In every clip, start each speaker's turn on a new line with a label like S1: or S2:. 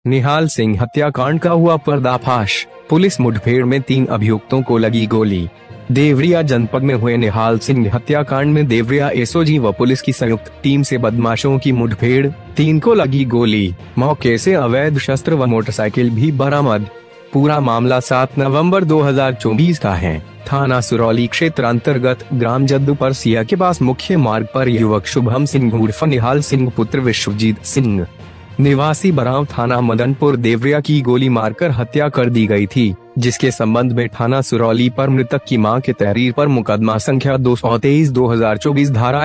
S1: निहाल सिंह हत्याकांड का हुआ पर्दाफाश, पुलिस मुठभेड़ में 3 अभियुक्तों को लगी गोली। देवरिया जनपद में हुए निहाल सिंह हत्याकांड में देवरिया एसओजी व पुलिस की संयुक्त टीम से बदमाशों की मुठभेड़, 3 को लगी गोली। मौके से अवैध शस्त्र व मोटरसाइकिल भी बरामद। पूरा मामला 7 नवंबर 2024 का है। थाना सुरौली क्षेत्र अंतर्गत ग्राम जद्दूपर सिया के पास मुख्य मार्ग पर युवक शुभम सिंह उर्फ निहाल सिंह पुत्र विश्वजीत सिंह निवासी बराव थाना मदनपुर देवरिया की गोली मारकर हत्या कर दी गई थी, जिसके संबंध में थाना सुरौली पर मृतक की मां के तहरीर पर मुकदमा संख्या 223/2024 धारा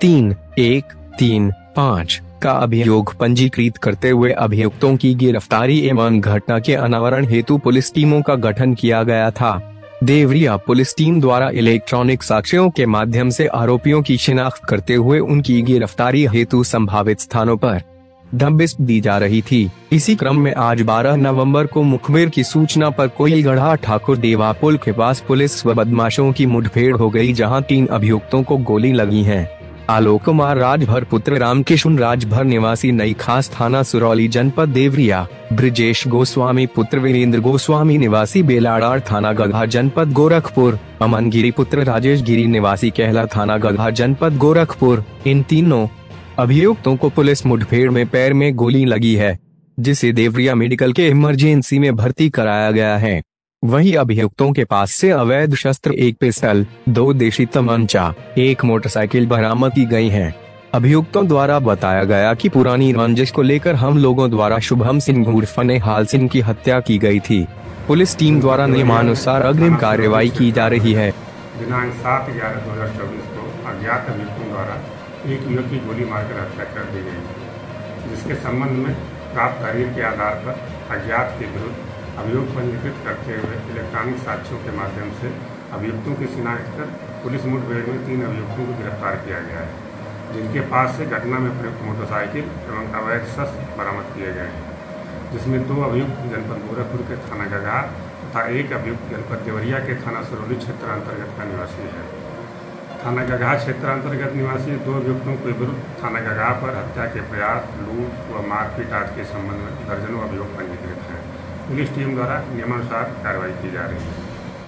S1: 103-135 का अभियोग पंजीकृत करते हुए अभियुक्तों की गिरफ्तारी एवं घटना के अनावरण हेतु पुलिस टीमों का गठन किया गया था। देवरिया पुलिस टीम द्वारा इलेक्ट्रॉनिक साक्ष्यों के माध्यम से आरोपियों की शिनाख्त करते हुए उनकी गिरफ्तारी हेतु संभावित स्थानों पर दबिश दी जा रही थी। इसी क्रम में आज 12 नवंबर को मुखबिर की सूचना पर कोइलगढ़ा ठाकुर देवा पुल के पास पुलिस व बदमाशों की मुठभेड़ हो गई, जहां 3 अभियुक्तों को गोली लगी है। आलोक कुमार राजभर पुत्र रामकिशुन राजभर निवासी नई खास थाना सुरौली जनपद देवरिया, ब्रिजेश गोस्वामी पुत्र वीरेंद्र गोस्वामी निवासी बेलाडार थाना गधा जनपद गोरखपुर, अमन गिरी पुत्र राजेश गिरी निवासी कहला थाना गधा जनपद गोरखपुर। इन तीनों अभियुक्तों को पुलिस मुठभेड़ में पैर में गोली लगी है, जिसे देवरिया मेडिकल के इमरजेंसी में भर्ती कराया गया है। वहीं अभियुक्तों के पास से अवैध शस्त्र 1 पिस्टल, 2 देशी तमंचा, 1 मोटरसाइकिल बरामद की गई है। अभियुक्तों द्वारा बताया गया कि पुरानी रंजिश को लेकर हम लोगों द्वारा शुभम सिंह उर्फ निहाल सिंह की हत्या की गई थी। पुलिस टीम द्वारा नियमानुसार अग्रिम कार्रवाई की जा रही है।
S2: दिनांक 7/11/2024 को अज्ञात अभियुक्तों द्वारा एक युवक की गोली मारकर हत्या कर दी गई, जिसके संबंध में प्राप्त तहरीर के आधार पर अज्ञात के विरुद्ध अभियोग पंजीकृत करते हुए इलेक्ट्रॉनिक साक्ष्यों के माध्यम से अभियुक्तों की शिनाख्त कर पुलिस मुठभेड़ में 3 अभियुक्तों को गिरफ्तार किया गया है, जिनके पास से घटना में प्रयुक्त मोटरसाइकिल एवं अवैध शस्त्र बरामद किए गए हैं, जिसमें 2 अभियुक्त जनपद गोरखपुर के थाना गगहा तथा 1 अभियुक्त जनपद देवरिया के थाना सुरौली क्षेत्र अंतर्गत का निवासी है। थाना गगहा क्षेत्र अंतर्गत निवासी 2 अभियुक्तों के विरुद्ध थाना गगहा पर हत्या के प्रयास, लूट व मारपीट आदि के संबंध में दर्जनों अभियोग पंजीकृत हैं। पुलिस टीम द्वारा नियमानुसार कार्रवाई की जा रही है।